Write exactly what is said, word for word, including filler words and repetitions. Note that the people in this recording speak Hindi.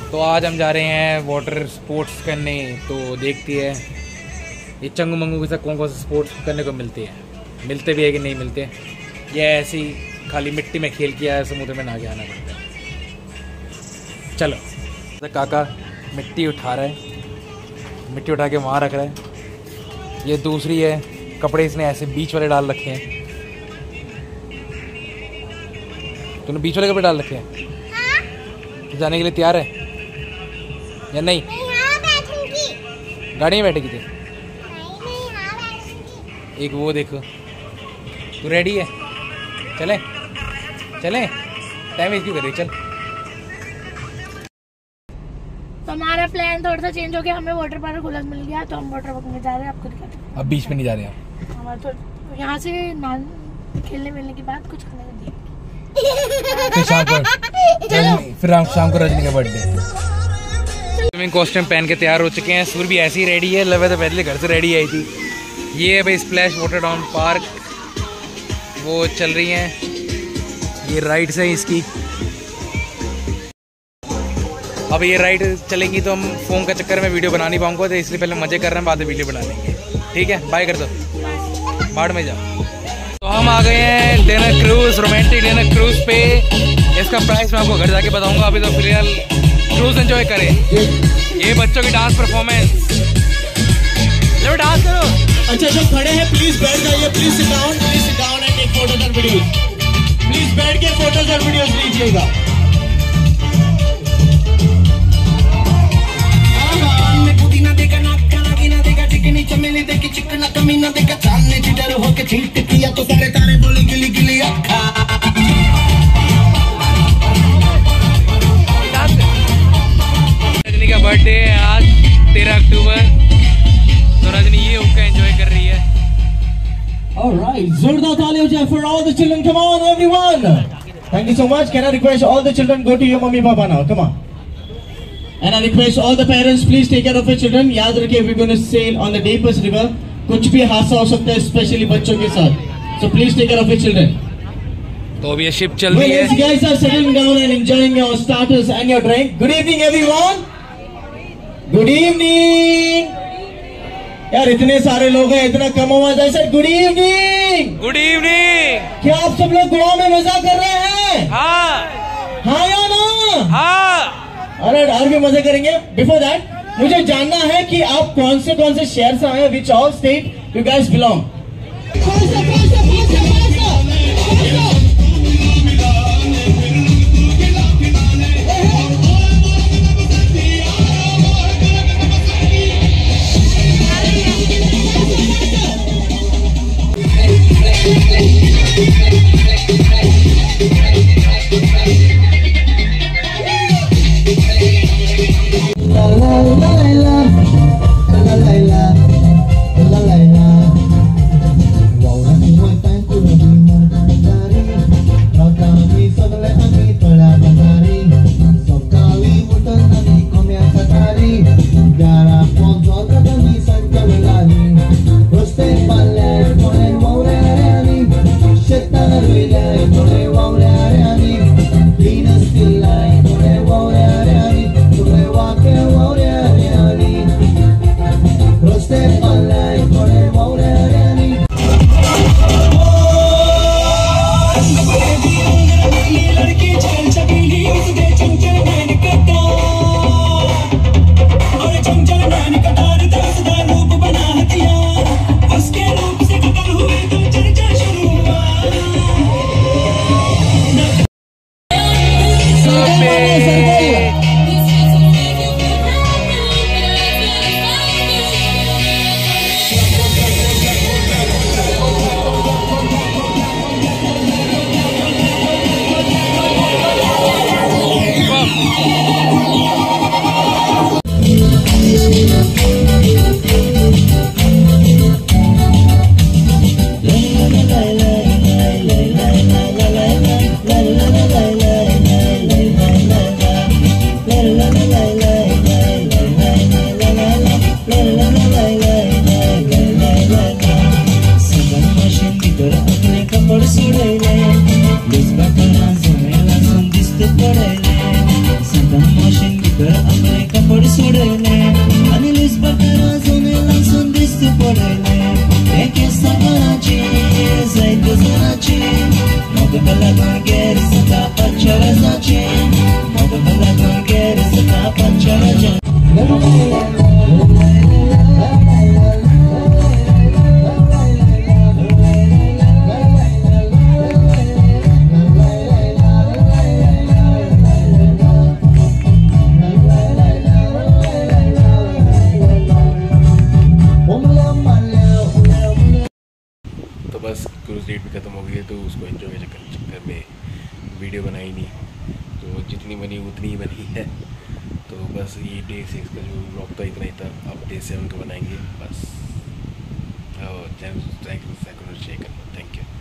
तो आज हम जा रहे हैं वाटर स्पोर्ट्स करने। तो देखती है ये चंगू मंगू के साथ कौन कौन से स्पोर्ट्स करने को मिलते हैं, मिलते भी है कि नहीं मिलते। ये ऐसी खाली मिट्टी में खेल किया है, समुद्र में ना के आना पड़ता है। चलो तो काका मिट्टी उठा रहा है, मिट्टी उठा के वहाँ रख रहा है। ये दूसरी है, कपड़े इसने ऐसे बीच वाले डाल रखे हैं। तूने बीच वाले कपड़े डाल रखे हैं? हाँ? तो जाने के लिए तैयार है या नहीं? हाँ, बैठूंगी। गाड़ी में बैठेगी थी? नहीं, नहीं, हाँ, बैठूंगी। एक वो देखो, तू रेडी है? चले चले, टाइम वेस्ट क्यों कर रही? चल। तो हमारा प्लान थोड़ा सा चेंज हो गया, हमें वाटर पार्क उलझ मिल गया, तो हम वाटर पार्क में जा रहे हैं। आपको दिखाते हैं। अब बीच में नहीं जा रहे हैं हमारे तो यहाँ से नान खेलने मिलने के बाद कुछ खाने को दिया। फिर शाम को फिर शाम को रजनी का बर्थडे। स्विमिंग कॉस्ट्यूम पहन के तैयार हो चुके हैं। सूर भी ऐसी रेडी है, लवे तो पहले घर से रेडी आई थी। ये है भाई स्प्लैश वाटर डाउन पार्क, वो चल रही हैं। ये राइड्स है इसकी। अब ये राइड चलेंगी तो हम फोन का चक्कर में वीडियो बना नहीं पाऊंगा, तो इसलिए पहले मजे कर रहे हैं, बाद में वीडियो बना लेंगे। ठीक है, बाय कर दो, बाढ़ में जाओ। तो हम आ गए हैं dinner cruise, romantic dinner cruise पे। इसका प्राइस मैं आपको घर जाके बताऊंगा। अभी तो फिलहाल क्रूज एंजॉय करें। ये बच्चों की डांस परफॉर्मेंस, चलो डांस करो। अच्छा, जो खड़े हैं प्लीज बैठ जाइए, please sit down, please sit down and take photos and videos. Please बैठ के फोटोज और वीडियोस लीजिएगा। पुदीना देगा ना खाना पीना देगा, चिकनी चमेली देगी चिकना कमीना देगा, चांदनी चिड़र होके छींट किया तो सारे तारे बोले गिली गिली अक्खा। रजनी का बर्थडे है आज तेरह अक्टूबर, तो रजनी ये हुक्का एंजॉय कर रही है। Alright, जोरदार ताली हो जाए for all the children. Come on everyone. Thank you so much. Can I request all the children go to your mummy papa now? Come on. And I request all the parents, please take care of your children. याद रखिए, we're going to sail on the deepest river. कुछ भी हादसा हो सकता है, स्पेशली बच्चों के साथ. So please take care of your children. तो अब ये शिप चल रही है। Well, you guys are settling down and enjoying your starters and your drink. Good evening, everyone. Good evening. यार इतने सारे लोग हैं, इतना कम आवाज है sir. Good evening. Good evening. क्या आप सब लोग गोवा में मजा कर रहे हैं? हाँ हाँ या ना? हाँ। अरे और भी मजे करेंगे। बिफोर दैट मुझे जानना है कि आप कौन से कौन से शहर से आए हैं, which all state you guys belong. amai kapod sudene Anilis bakara zone langsung distu podene Eke saganachi zaitu zanachi Mogu balagan geri sata pachara zachi Mogu balagan geri sata pachara zachi तो बस क्रूज डेट भी ख़त्म हो गई है, तो उसको एंजॉय के चक्कर चक्कर में वीडियो बनाई नहीं, तो जितनी बनी उतनी ही बनी है। तो बस ये डे सिक्स का जो ब्लॉग था इतना ही था, अब डे सेवन का बनाएंगे बस। और चैनल सब्सक्राइब शेयर करना, थैंक यू।